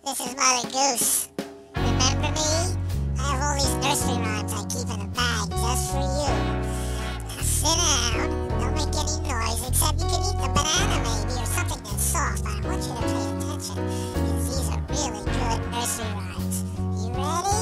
This is Mother Goose. Remember me? I have all these nursery rhymes I keep in a bag just for you. Now sit down, don't make any noise, except you can eat the banana maybe, or something that's soft. I want you to pay attention, because these are really good nursery rhymes. You ready?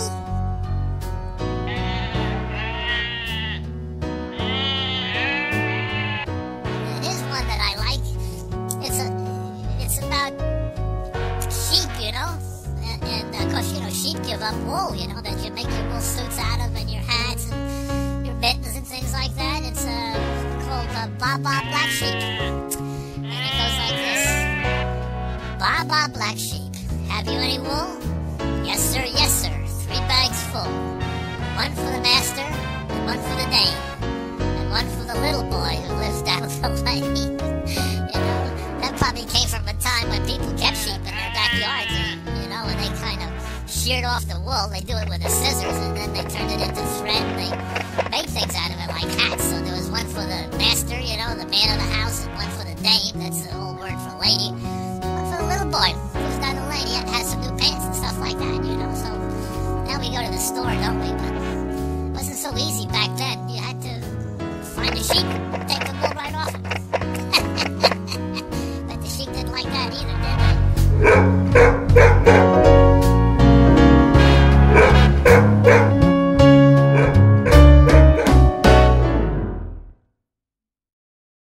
There's one that I like. It's about sheep, you know, and of course, you know, sheep give up wool, you know, that you make your wool suits out of, and your hats and your mittens and things like that. It's called Baa Baa Black Sheep, and it goes like this: Baa Baa Black Sheep, have you any wool? Yes sir, 3 bags full. One for the master, and one for the dame, and one for the little boy who lives down the lane. You know, that probably came from a time when people kept sheep in their backyards, you know, and they kind of sheared off the wool. They do it with the scissors, and then they turned it into thread, and they made things out of it like hats. So there was one for the master, you know, the man of the house, and one for the dame, that's the old word for lady, one for the little boy who lives down the lane. He had some new pants and stuff like that, you know. So now we go to the store, don't we? But it wasn't so easy back then. You had to find a sheep, take the wool right off him. But the sheep didn't like that either, did they?